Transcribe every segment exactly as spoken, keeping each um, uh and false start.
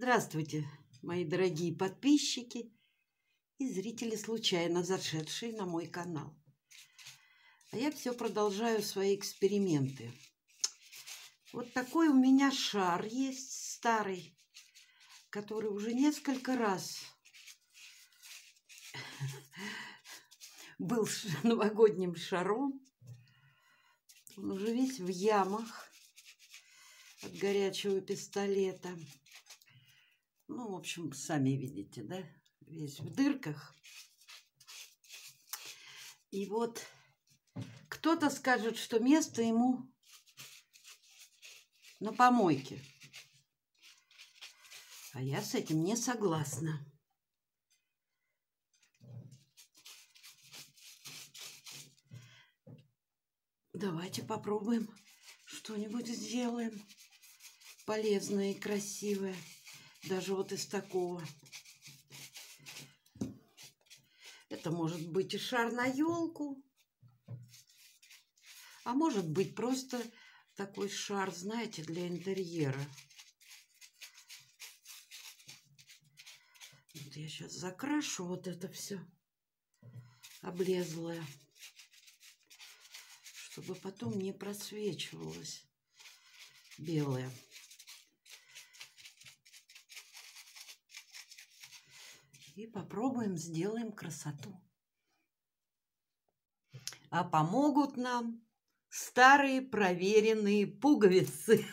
Здравствуйте, мои дорогие подписчики и зрители, случайно зашедшие на мой канал. А я все продолжаю свои эксперименты. Вот такой у меня шар есть старый, который уже несколько раз был новогодним шаром. Он уже весь в ямах от горячего пистолета. Ну, в общем, сами видите, да? Весь в дырках. И вот кто-то скажет, что место ему на помойке. А я с этим не согласна. Давайте попробуем что-нибудь сделаем полезное и красивое. Даже вот из такого. Это может быть и шар на елку. А может быть просто такой шар, знаете, для интерьера. Вот я сейчас закрашу вот это все облезлое, чтобы потом не просвечивалось белое. И попробуем, сделаем красоту. А помогут нам старые проверенные пуговицы.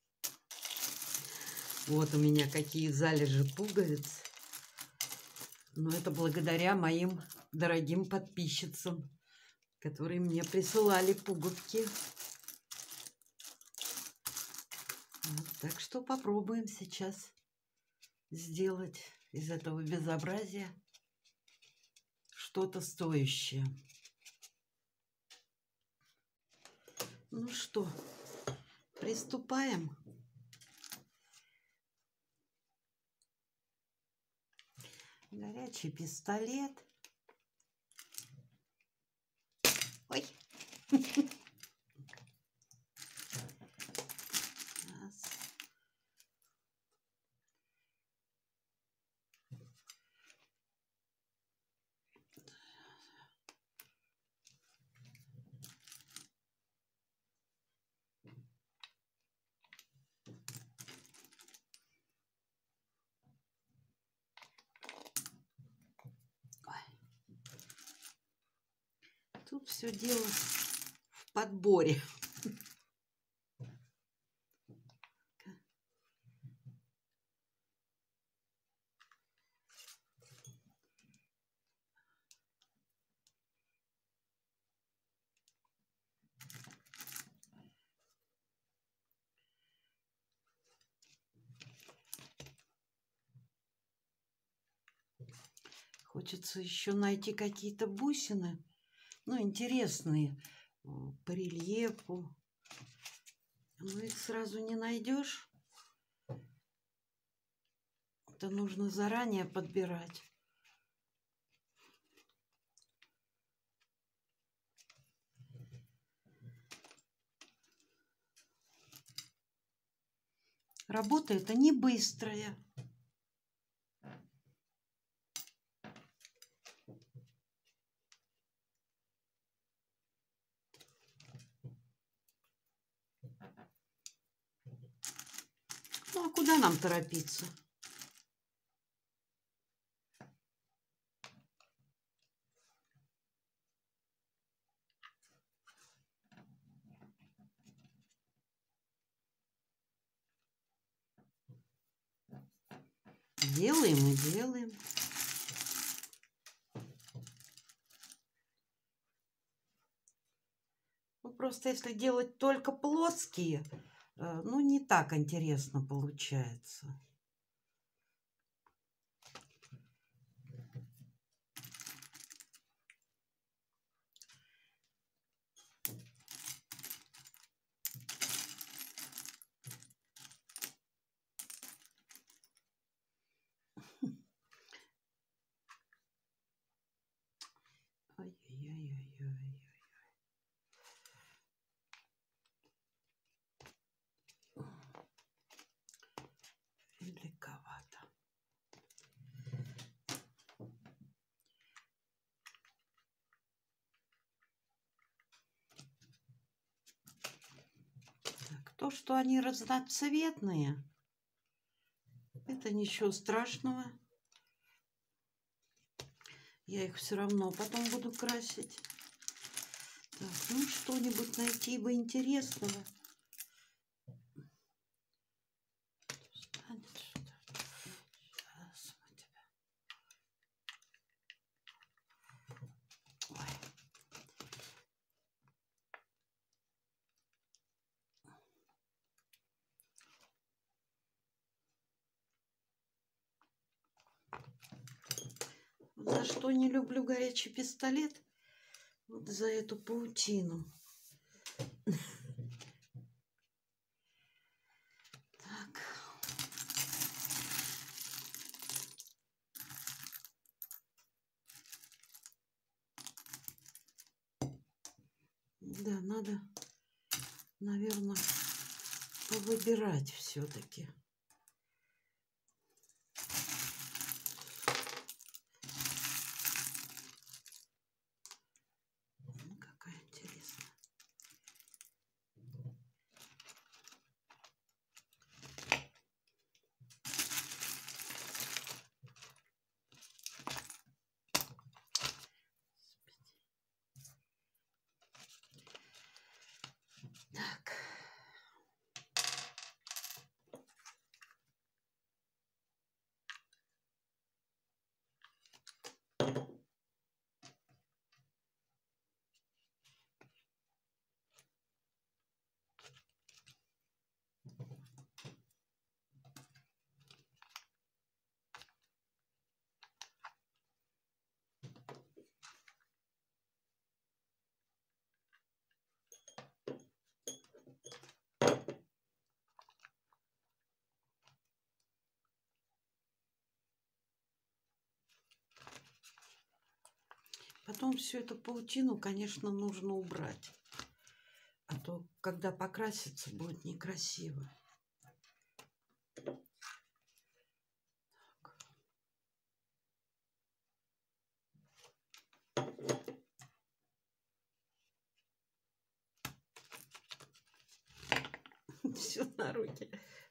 Вот у меня какие залежи пуговиц. Но это благодаря моим дорогим подписчицам, которые мне присылали пуговки. Вот, так что попробуем сейчас сделать из этого безобразия что-то стоящее. Ну что, приступаем. Горячий пистолет. Ой. Раз. Тут все дело в подборе. Хочется еще найти какие-то бусины, ну, интересные, по рельефу. Но их сразу не найдешь. Это нужно заранее подбирать. Работа эта не быстрая. Ну, а куда нам торопиться? Делаем и делаем. Ну, просто если делать только плоские, ну, не так интересно получается. Ой-ой-ой-ой-ой. То, что они разноцветные, это ничего страшного. Я их все равно потом буду красить. Так, ну что-нибудь найти бы интересного. Сейчас мы тебя... Ой. За что не люблю горячий пистолет? Вот за эту паутину. Так. Да, надо, наверное, повыбирать все-таки. Какая интересная. Так. Потом всю эту паутину, конечно, нужно убрать. А то, когда покрасится, будет некрасиво. Все на руки.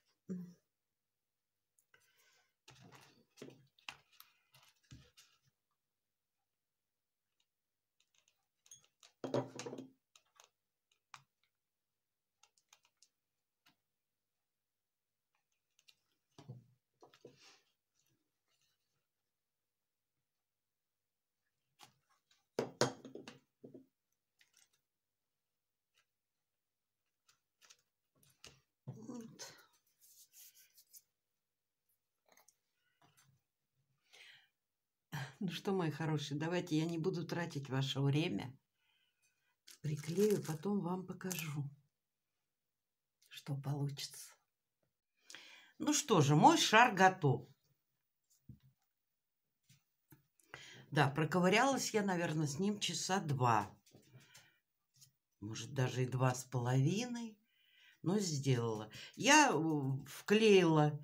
Вот. Ну что, мои хорошие, давайте я не буду тратить ваше время. Приклею, потом вам покажу, что получится. Ну что же, мой шар готов. Да, проковырялась я, наверное, с ним часа два. Может, даже и два с половиной. Но сделала. Я вклеила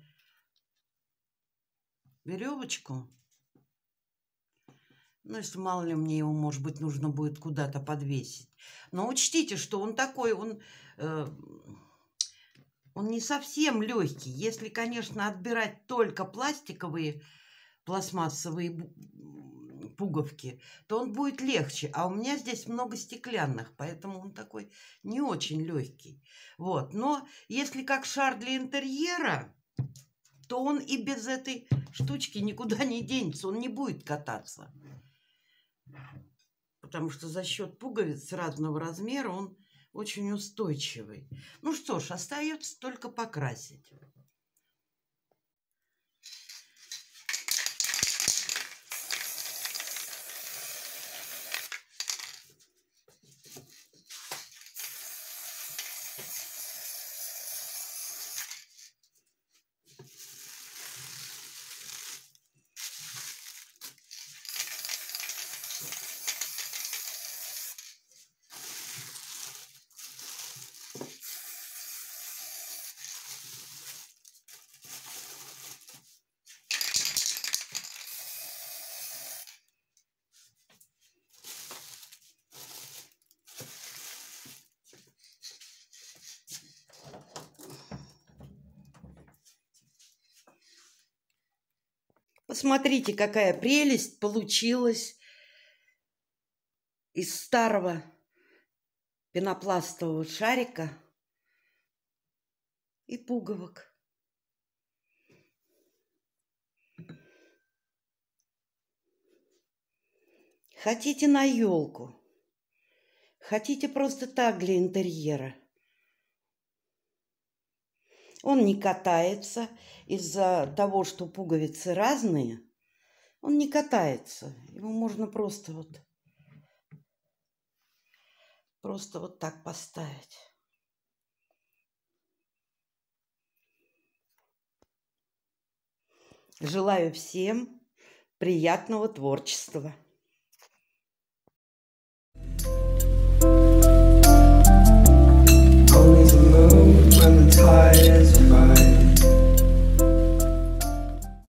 веревочку. Ну, если мало ли мне его, может быть, нужно будет куда-то подвесить. Но учтите, что он такой, он, э, он не совсем легкий. Если, конечно, отбирать только пластиковые, пластмассовые пуговки, то он будет легче. А у меня здесь много стеклянных, поэтому он такой не очень легкий. Вот. Но если как шар для интерьера, то он и без этой штучки никуда не денется. Он не будет кататься. Потому что за счет пуговиц разного размера он очень устойчивый. Ну что ж, остается только покрасить. Посмотрите, какая прелесть получилась из старого пенопластового шарика и пуговок. Хотите на елку, хотите просто так для интерьера. Он не катается из-за того, что пуговицы разные. Он не катается. Его можно просто вот, просто вот так поставить. Желаю всем приятного творчества.